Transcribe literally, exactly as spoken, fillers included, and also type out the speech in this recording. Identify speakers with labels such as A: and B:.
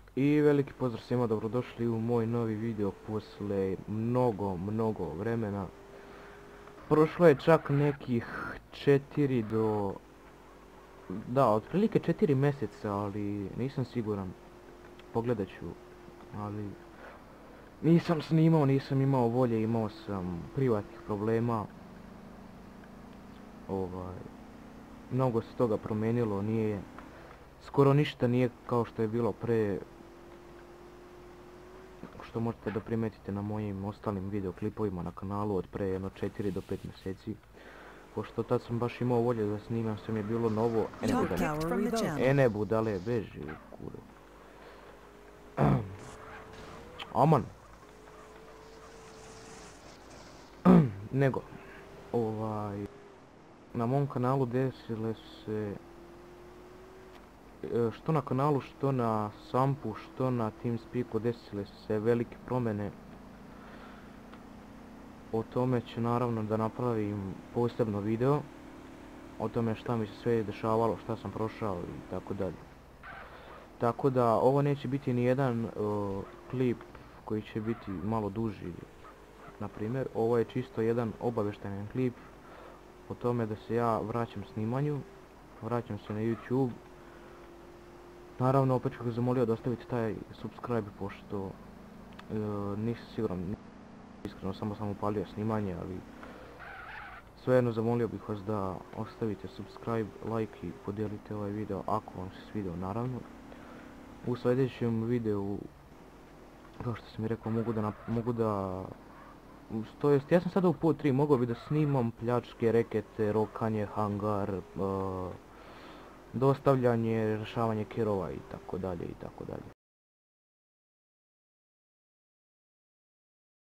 A: I veliki pozdrav svima, dobrodošli u moj novi video posle mnogo, mnogo vremena. Prošlo je čak nekih četiri do... Da, otprilike četiri mjeseca, ali nisam siguran. Pogledat ću, ali... Nisam snimao, nisam imao volje, imao sam privatnih problema. Ovaj... Mnogo se toga promijenilo, nije... Skoro ništa nije kao što je bilo pre... Što možete da primetite na mojim ostalim videoklipovima na kanalu od pre jedno četiri do pet mjeseci. Pošto tad sam baš imao volje da snimam, sve mi je bilo novo. E ne budale, e ne budale, beži kuro. Aman. Nego, ovaj, na mom kanalu desile se, što na kanalu, što na Sampu, što na Teamspeaku desile su se velike promjene. O tome ću naravno da napravim posebno video. O tome šta mi se sve dešavalo, šta sam prošao i tako dalje. Tako da ovo neće biti ni jedan uh, klip koji će biti malo duži. Na primjer, ovo je čisto jedan obavještajni klip o tome da se ja vraćam snimanju, vraćam se na YouTube. Naravno, opet ću ga zamolio da ostavite taj subscribe, pošto uh, nisam siguran, iskreno samo sam upalio snimanje, ali svejedno zamolio bih vas da ostavite subscribe, like i podijelite ovaj video ako vam se svidio, naravno. U sljedećem videu, kao što sam mi rekao, mogu da, mogu da to jest, ja sam sada u pod tri, mogao bi da snimam pljačke, rekete, rokanje, hangar, uh, dostavljanje, rješavanje kerova i tako dalje i tako dalje.